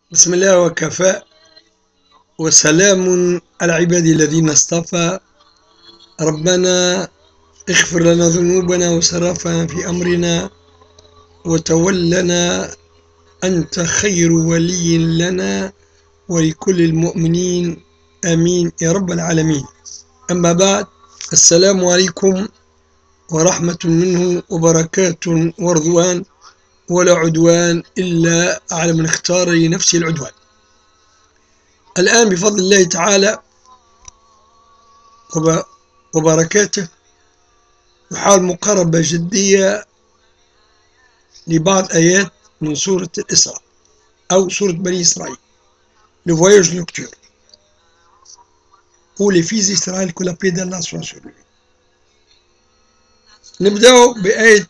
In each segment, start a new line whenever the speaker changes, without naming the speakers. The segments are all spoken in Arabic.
بسم الله وكفى وسلام على عبادي الذين اصطفى. ربنا اغفر لنا ذنوبنا وسرافنا في أمرنا وتولنا، أنت خير ولي لنا ولكل المؤمنين، آمين يا رب العالمين. أما بعد، السلام عليكم ورحمة منه وبركاته ورضوان، ولا عدوان إلا على من اختار لنفسه العدوان. الآن بفضل الله تعالى وبركاته نحاول مقاربة جدية لبعض آيات من سورة الإسراء أو سورة بني إسرائيل، le voyage nocturne ou les fils d'Israël que la paix d'Allah soit sur lui. نبدأ بآية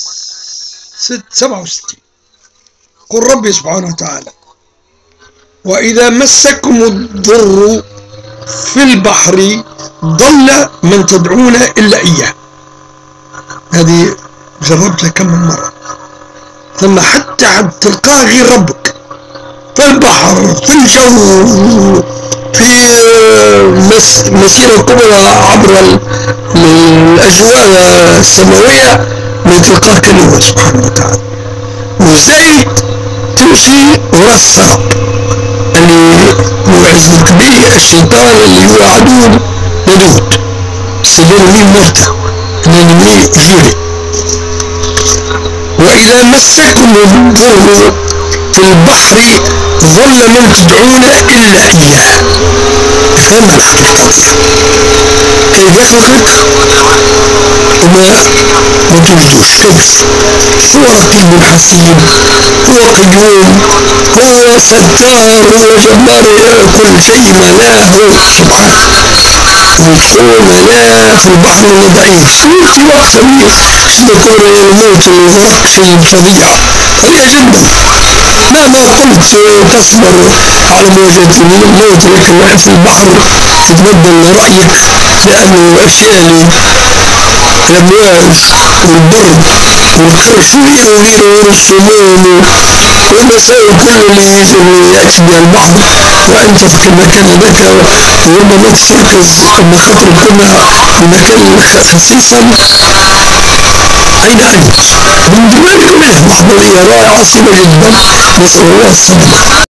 67. قل ربي سبحانه وتعالى: وإذا مسكم الضر في البحر ضل من تدعون إلا إياه. هذه جربتها كم من مرة، ثم حتى تلقاه غير ربك في البحر، في الجو، في مسيرة كبرى عبر الأجواء السماوية، ما تلقاه كان هو سبحانه وتعالى. وزايد تمشي وراء السراب اللي يعزك به الشيطان، اللي هو عدو لدود، سيدنا مرتا لنمي جوري. وإذا مسكم الضر في البحر ظل من تدعون إلا إياه. فهم الحقيقة كيف يخلقك وما تجدوش؟ كيف؟ هو رقيب حسيب، هو قيوم، هو ستار، هو جبار كل شيء، ملاه سبحانه. ويدخلون ملاه في البحر ضعيف، في وقت يكون الموت والغرق شيء فظيع جدا. مهما قلت تصبر على مواجهة الموت، لكن في البحر تتبدل رأيك، لأنه الأشياء الأمواج والبرد والشوية وغيره والسموم والمسائل كل اللي يأتي بها البحر، وأنت في المكان هذاك وربما تستيقظ قبل خطر كلها بمكان خسيسا. أين أنت؟ من دماغك منه محضرية رائعة عصيبة جدا، نسأل الله السلامة.